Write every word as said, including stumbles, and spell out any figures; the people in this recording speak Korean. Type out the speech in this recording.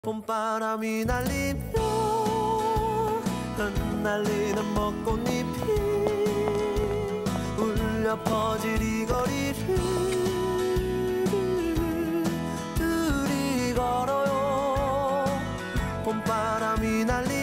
봄바람이 날리며 흩날리는 벚꽃잎이 울려 퍼질 이 거리를 둘이 걸어요. 봄바람이 날리며